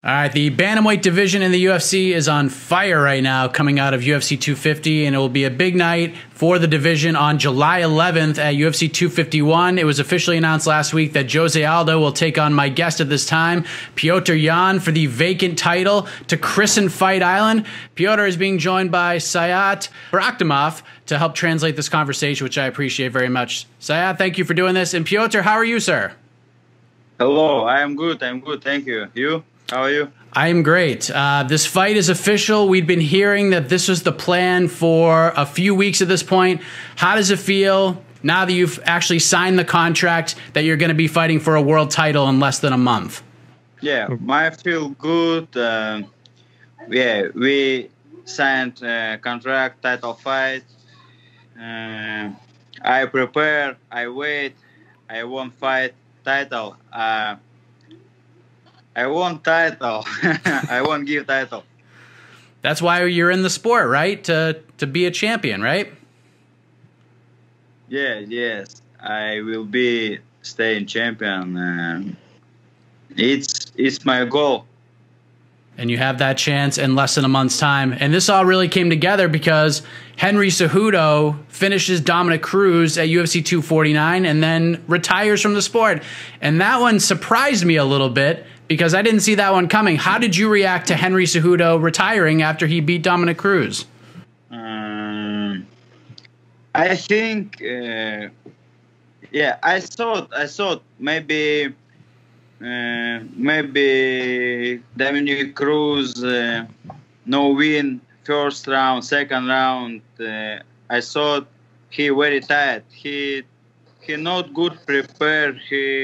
All right, the bantamweight division in the UFC is on fire right now coming out of UFC 250, and it will be a big night for the division on July 11th at UFC 251. It was officially announced last week that Jose Aldo will take on my guest at this time, Petr Yan, for the vacant title to christen Fight Island. Petr is being joined by Sayat Barakhtimov to help translate this conversation, which I appreciate very much. Sayat, thank you for doing this. And Petr, how are you, sir? Hello, I am good. Thank you. You? How are you? I am great. This fight is official. We'd been hearing that this was the plan for a few weeks at this point. How does it feel now that you've actually signed the contract that you're going to be fighting for a world title in less than a month? Yeah, I feel good. We signed a contract, title fight. I prepare, I wait, I won't fight title. I want title. I won't give title. That's why you're in the sport, right? To be a champion, right? Yes. I will be staying champion. It's my goal. And you have that chance in less than a month's time. And this all really came together because Henry Cejudo finishes Dominick Cruz at UFC 249 and then retires from the sport. And that one surprised me a little bit because I didn't see that one coming. How did you react to Henry Cejudo retiring after he beat Dominick Cruz? I think, I thought maybe Dominick Cruz no win first round, second round. I thought he very tired. He not good prepared.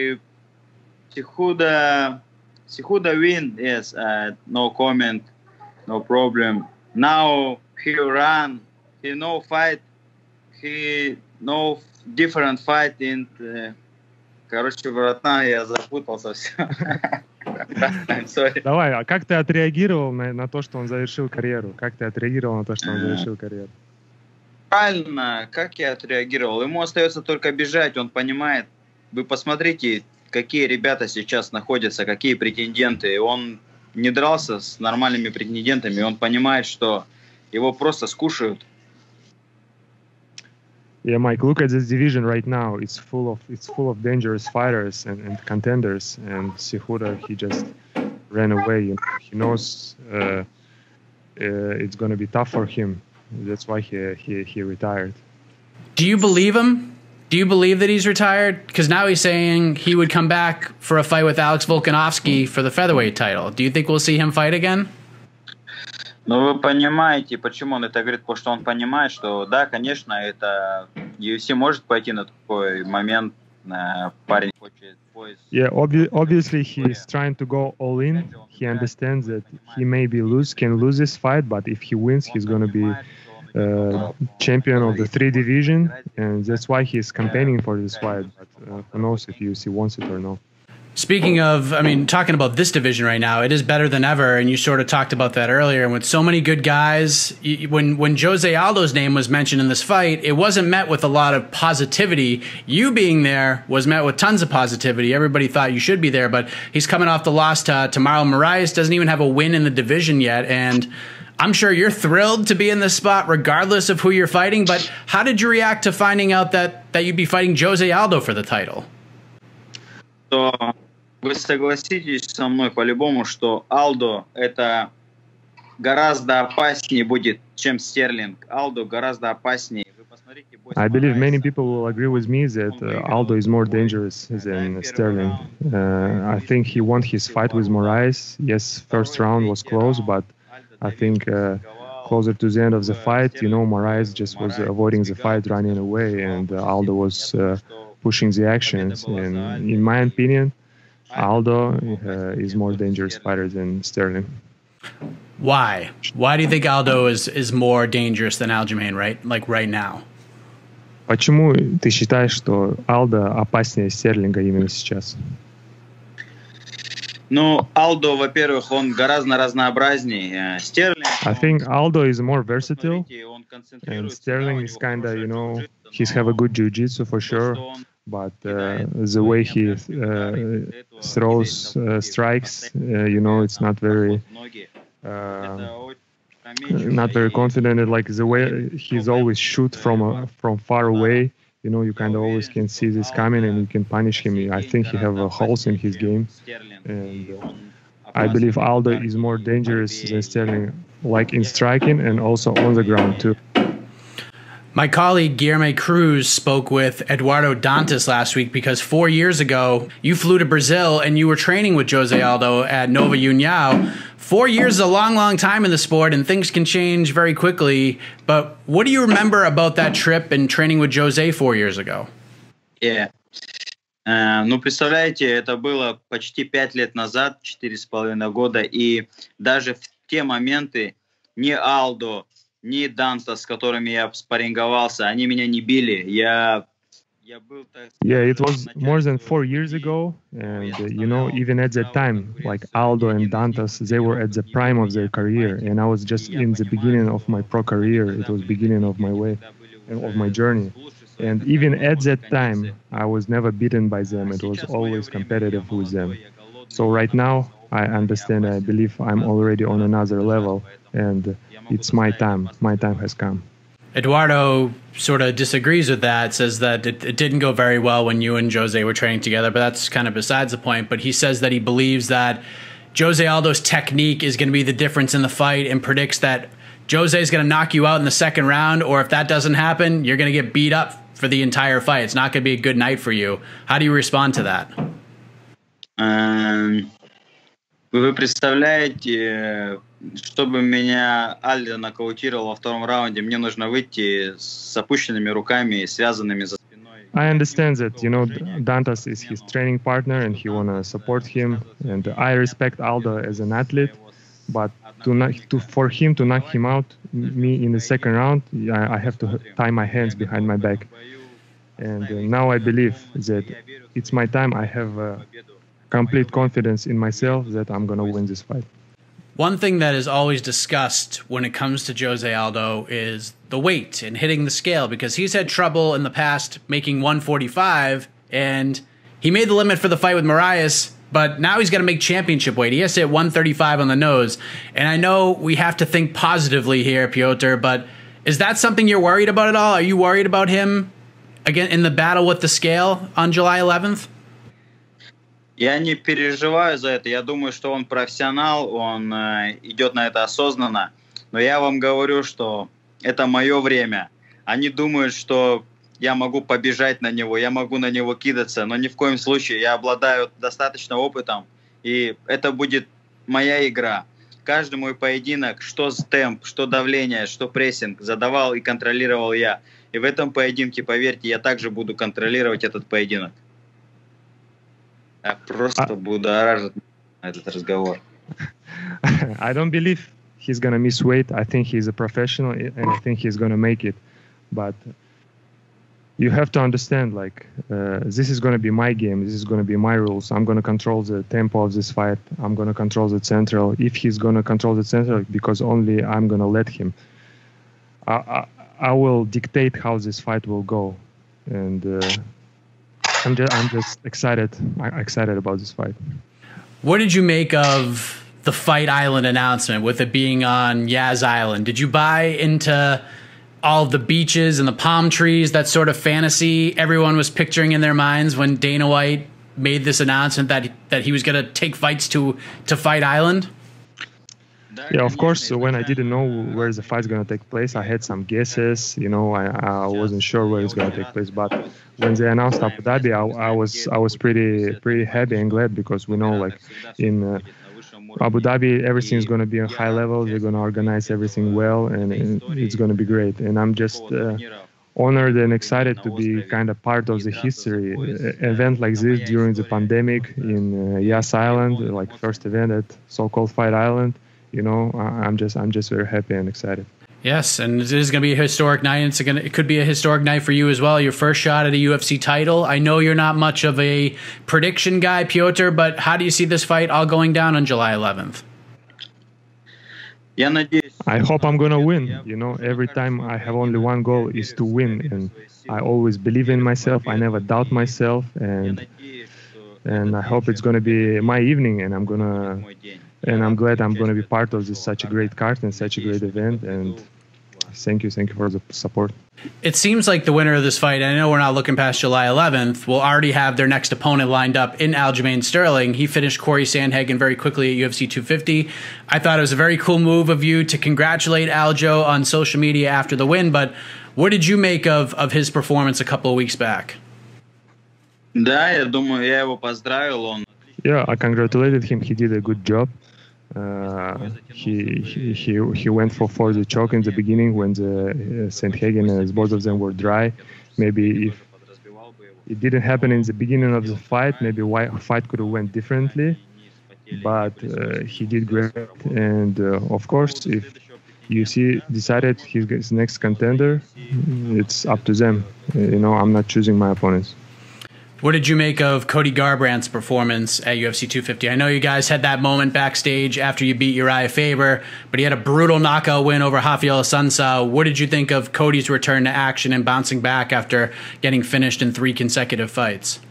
Cejudo win. Yes, no comment, no problem. Now he run. He no fight. He no different fight in. Короче, братан, я запутался все. Давай, а как ты отреагировал на то, что он завершил карьеру? Как ты отреагировал на то, что он завершил карьеру? Правильно, как я отреагировал? Ему остается только бежать, он понимает. Вы посмотрите, какие ребята сейчас находятся, какие претенденты. Он не дрался с нормальными претендентами, он понимает, что его просто скушают. Yeah, Mike, look at this division right now. It's full of dangerous fighters and contenders. And Cejudo, he just ran away. You know, he knows it's going to be tough for him. That's why he retired. Do you believe him? Do you believe that he's retired? Because now he's saying he would come back for a fight with Alex Volkanovski for the featherweight title. Do you think we'll see him fight again? Ну, вы понимаете, почему он это говорит, потому что он понимает, что, да, конечно, это UFC может пойти на такой момент, парень хочет пояс. Yeah, obviously he's trying to go all in. He understands that he can lose this fight, but if he wins, he's going to be champion of the 3 division, and that's why he's campaigning for this fight. But who knows if UFC wants it or not. Speaking of, talking about this division right now, it is better than ever, and you sort of talked about that earlier. And with so many good guys, when Jose Aldo's name was mentioned in this fight, it wasn't met with a lot of positivity. You being there was met with tons of positivity. Everybody thought you should be there, but he's coming off the loss to Marlon Moraes, doesn't even have a win in the division yet, and I'm sure you're thrilled to be in this spot regardless of who you're fighting, but how did you react to finding out that you'd be fighting Jose Aldo for the title? То вы согласитесь со мной по-любому, что Алдо это гораздо опаснее будет, чем Стерлинг. Алдо гораздо опаснее. I believe many people will agree with me that Aldo is more dangerous than Sterling. I think he won his fight with Moraes. Yes, first round was close, but I think closer to the end of the fight, Moraes just was avoiding the fight, running away, and Aldo was pushing the actions. And in my opinion, Aldo is more dangerous fighter than Sterling. Why? Why do you think Aldo is more dangerous than Aljamain right now? Почему ты считаешь, что Алдо опаснее Стерлинга именно сейчас? Ну, Алдо, во-первых, он гораздо разнообразнее. Стерлинг. I think Aldo is more versatile, and Sterling is kinda, he's have a good jiu-jitsu for sure, but the way he throws strikes, it's not very confident. Like the way he's always shoot from far away. You kind of always can see this coming, and you can punish him. I think he have holes in his game, and I believe Aldo is more dangerous than Sterling, like in striking and also on the ground too. My colleague Guilherme Cruz spoke with Eduardo Dantas last week because 4 years ago you flew to Brazil and you were training with Jose Aldo at Nova União. 4 years is a long, long time in the sport, and things can change very quickly. But what do you remember about that trip and training with Jose 4 years ago? Yeah. Представляете, это было почти 5 лет назад, 4,5 года, и даже в те моменты ни Алдо, ни Данта, с которыми я спарринговался, они меня не били. Yeah, it was more than 4 years ago, and even at that time, like Aldo and Dantas, they were at the prime of their career, and I was just in the beginning of my pro career. It was beginning of my way, of my journey, and even at that time, I was never beaten by them. It was always competitive with them. So right now, I understand. I believe I'm already on another level, and it's my time. My time has come. Eduardo sort of disagrees with that, says that it didn't go very well when you and Jose were training together, but that's kind of besides the point. But he says that he believes that Jose Aldo's technique is going to be the difference in the fight, and predicts that Jose is going to knock you out in the second round, or if that doesn't happen, you're going to get beat up for the entire fight. It's not going to be a good night for you. How do you respond to that? Вы представляете, чтобы меня Альдо нокаутировал во втором раунде, мне нужно выйти с опущенными руками, связанными за спиной. I understand that, Dantas is his training partner and he wanna support him, and I respect Aldo as an athlete, but for him to knock him out, me in the second round, I have to tie my hands behind my back. And now I believe that it's my time. I have complete confidence in myself that I'm going to win this fight. One thing that is always discussed when it comes to Jose Aldo is the weight and hitting the scale, because he's had trouble in the past making 145, and he made the limit for the fight with Moraes, but now he's got to make championship weight. He has to hit 135 on the nose. And I know we have to think positively here, Piotr, but is that something you're worried about at all? Are you worried about him again in the battle with the scale on July 11th? Я не переживаю за это. Я думаю, что он профессионал, он идет на это осознанно. Но я вам говорю, что это мое время. Они думают, что я могу побежать на него, я могу на него кидаться, но ни в коем случае. Я обладаю достаточно опытом, и это будет моя игра. Каждый мой поединок, что темп, что давление, что прессинг, задавал и контролировал я. И в этом поединке, поверьте, я также буду контролировать этот поединок. Я просто будоражит этот разговор. I don't believe he's gonna miss weight. I think he's a professional, and I think he's gonna make it. But you have to understand, like, this is gonna be my game. This is gonna be my rules. I'm gonna control the tempo of this fight. I'm gonna control the central. If he's gonna control the central, because only I'm gonna let him. I will dictate how this fight will go, and I'm just excited about this fight. What did you make of the Fight Island announcement, with it being on Yas Island? Did you buy into all of the beaches and the palm trees, that sort of fantasy everyone was picturing in their minds when Dana White made this announcement that he was going to take fights to Fight Island? Yeah, of course. So when I didn't know where the fight's going to take place, I had some guesses. I wasn't sure where it's going to take place. But when they announced Abu Dhabi, I was pretty happy and glad, because we know, like, in Abu Dhabi, everything's going to be on high level. They're going to organize everything well, and it's going to be great. And I'm just honored and excited to be kind of part of the history event like this during the pandemic in Yas Island, like first event at so-called Fight Island. I'm just very happy and excited. Yes, and it is going to be a historic night. It could be a historic night for you as well. Your first shot at a UFC title. I know you're not much of a prediction guy, Piotr, but how do you see this fight all going down on July 11th? I hope I'm gonna win. You know, every time I have only one goal is to win, and I always believe in myself. I never doubt myself, and I hope it's gonna be my evening, and I'm glad I'm gonna be part of this such a great card and such a great event. And thank you for the support. It seems like the winner of this fight, and I know we're not looking past July 11th, will already have their next opponent lined up in Aljamain Sterling. He finished Corey Sandhagen very quickly at UFC 250. I thought it was a very cool move of you to congratulate Aljo on social media after the win, but what did you make of his performance a couple of weeks back? Yeah, I congratulated him. He did a good job. He went for the choke in the beginning when the Sandhagen and both of them were dry. Maybe if it didn't happen in the beginning of the fight, maybe fight could have went differently. But he did great, and of course, if UFC decided he's his next contender, it's up to them. You know, I'm not choosing my opponents. What did you make of Cody Garbrandt's performance at UFC 250? I know you guys had that moment backstage after you beat Uriah Faber, but he had a brutal knockout win over Rafael Assunção. What did you think of Cody's return to action and bouncing back after getting finished in 3 consecutive fights?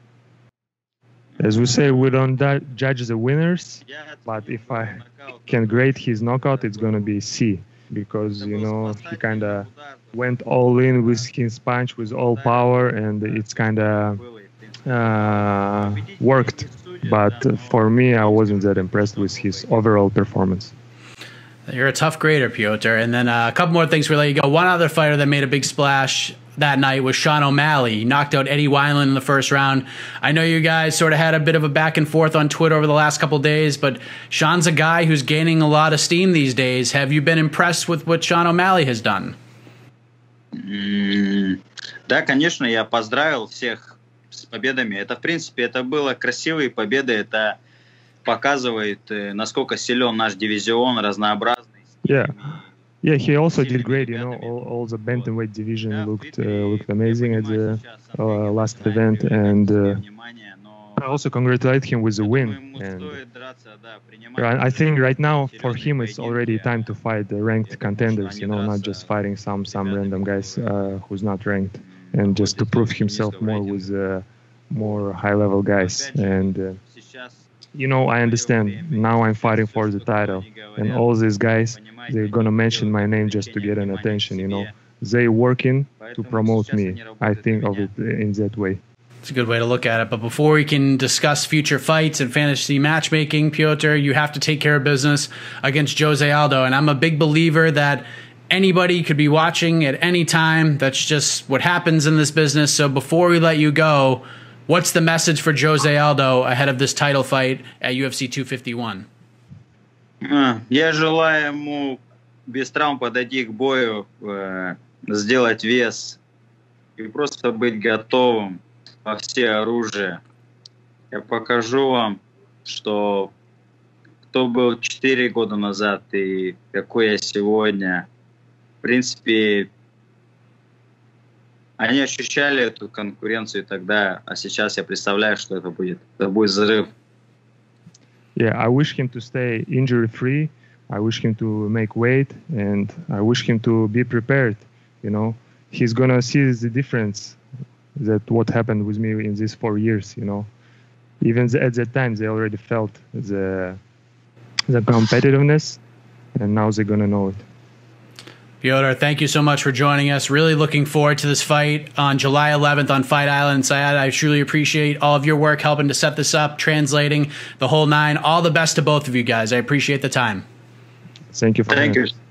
As we say, we don't judge the winners, but if I can grade his knockout, it's going to be C, because, you know, he kind of went all in with his punch, with all power, and it's kind of worked. But for me, I wasn't that impressed with his overall performance. You're a tough grader, Piotr. And then a couple more things we let you go. One other fighter that made a big splash that night was Sean O'Malley. He knocked out Eddie Wineland in the first round. I know you guys sort of had a bit of a back and forth on Twitter over the last couple of days, but Sean's a guy who's gaining a lot of steam these days. Have you been impressed with what Sean O'Malley has done? Да, конечно, я поздравил всех с победами. Это, в принципе, это было красивые победы. Это показывает, насколько силен наш дивизион, разнообразный. Yeah, he also did great. You know, all the bantamweight division looked amazing at the last event, and I also congratulate him with the win. And I think right now for him it's already time to fight the ranked contenders. You know, not just fighting some random guys who's not ranked, and just to prove himself more with more high-level guys. And you know, I understand. Now I'm fighting for the title, and all these guys, they're gonna mention my name just to get an attention. You know, they working to promote me. I think of it in that way. It's a good way to look at it. But before we can discuss future fights and fantasy matchmaking, Piotr, you have to take care of business against Jose Aldo. And I'm a big believer that anybody could be watching at any time. That's just what happens in this business. So before we let you go, what's the message for Jose Aldo ahead of this title fight at UFC 251? Я желаю ему без травм подойти к бою, сделать вес и просто быть готовым во все оружия. Я покажу вам, что кто был 4 года назад и какой я сегодня. В принципе, они ощущали эту конкуренцию тогда, а сейчас я представляю, что это будет. Это будет взрыв. Yeah, I wish him to stay injury-free. I wish him to make weight, and I wish him to be prepared. You know, he's gonna see the difference that what happened with me in these 4 years. You know, even at that time they already felt the competitiveness, and now they're gonna know it. Piotr, thank you so much for joining us. Really looking forward to this fight on July 11th on Fight Island. Syed, I truly appreciate all of your work helping to set this up, translating the whole 9. All the best to both of you guys. I appreciate the time. Thank you. Thank you.